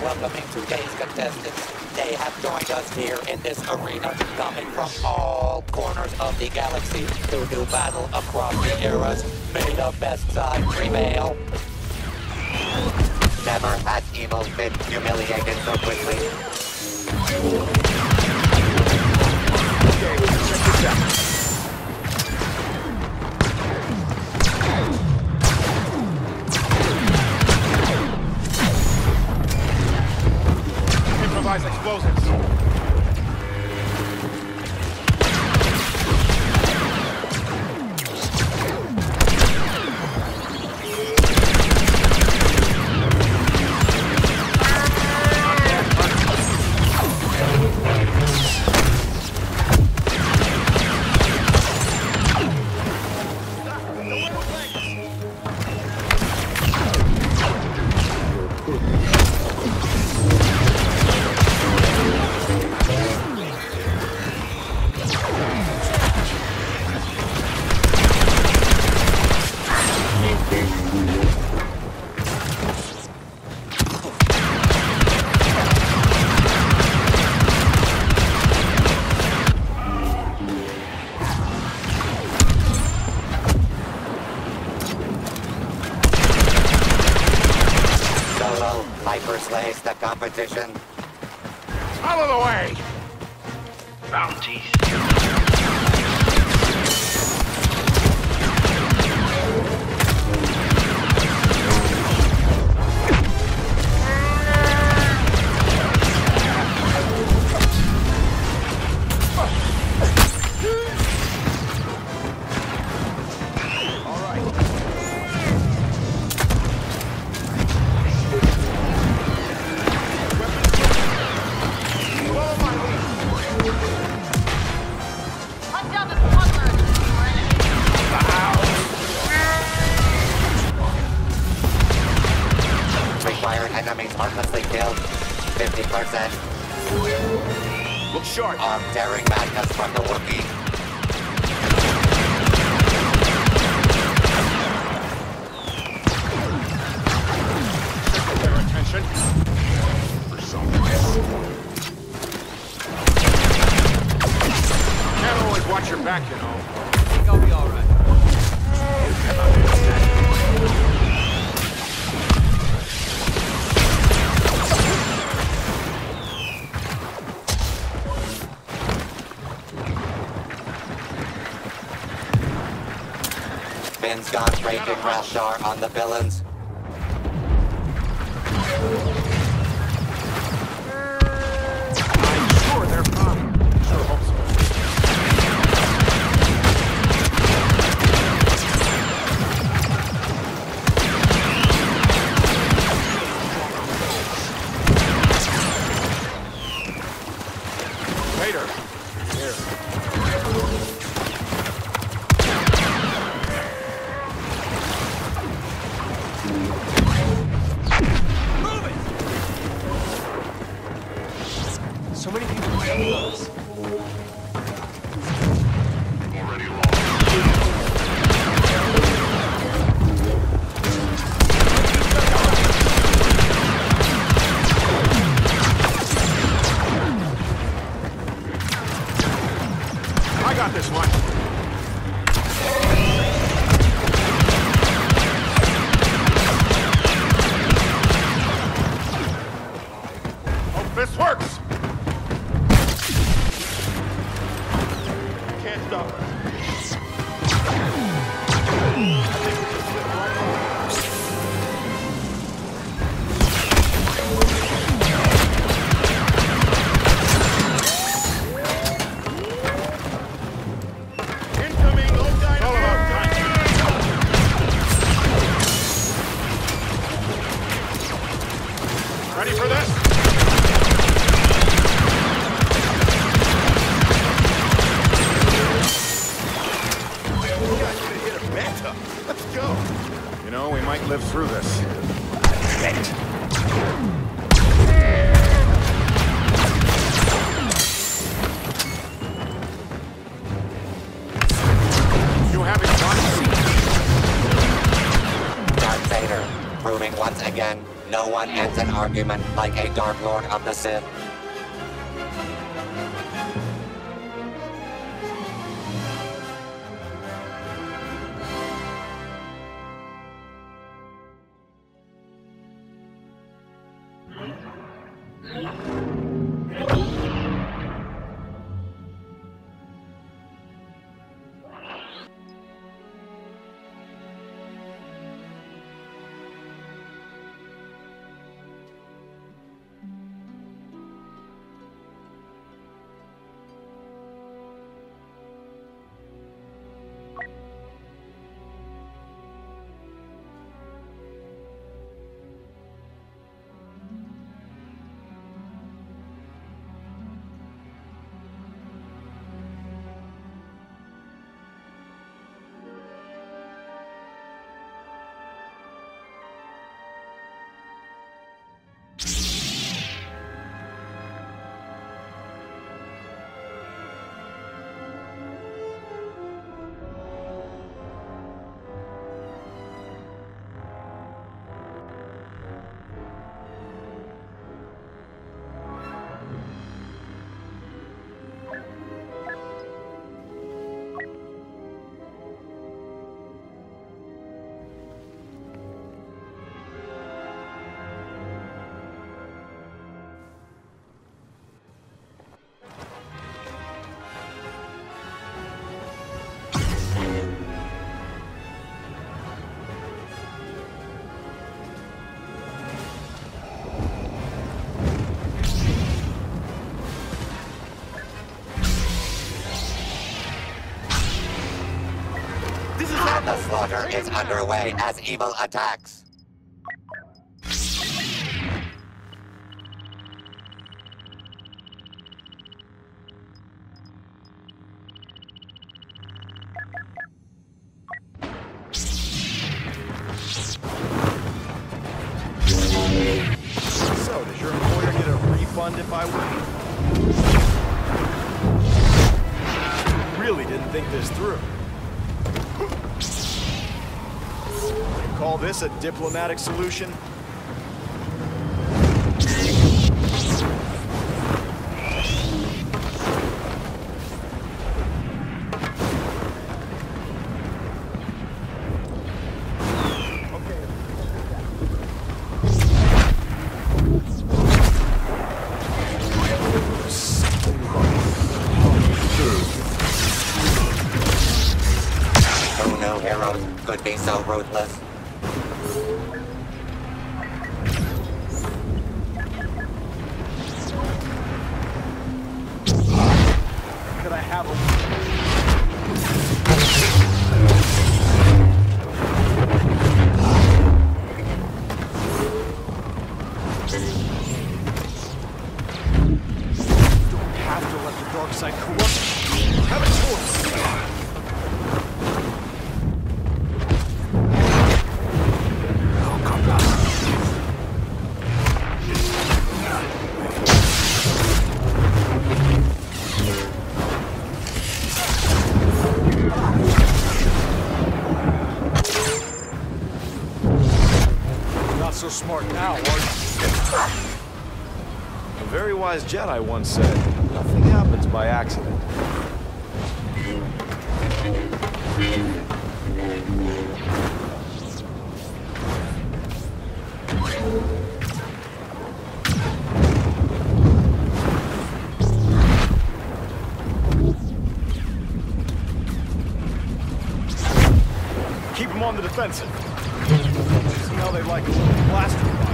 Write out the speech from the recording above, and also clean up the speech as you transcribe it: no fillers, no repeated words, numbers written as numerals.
welcoming today's contestants. They have joined us here in this arena, coming from all corners of the galaxy to do battle across the eras. May the best side prevail. Never has evil been humiliated so quickly. Okay, check this out. Improvise explosives. Hyper slays the competition. Out of the way! Bounties. Required enemies harmlessly killed. 50%. Look sharp. Daring madness from the Wookiee. Their attention. For some reason. Can't always watch your back, you know. I think I'll be alright. Finn's got raging Rashar on the villains. I'm sure they're fine. Sure hope so. Vader. Here. So many people fighting us. Already lost. I got this one. Hope this works. Can't stop us. Incoming low dynamite. Ready for this? You guys could have hit a manta. No one ends an argument like a Dark Lord of the Sith. The slaughter is underway as evil attacks. So, does your employer get a refund if I win? Really didn't think this through. Call this a diplomatic solution? Who knew heroes could be so ruthless? Could I have a... Don't have to let the dark side corrupt you. Have a choice. So smart now, are you? A very wise Jedi once said, nothing happens by accident. Keep them on the defensive. See how they like a little blaster.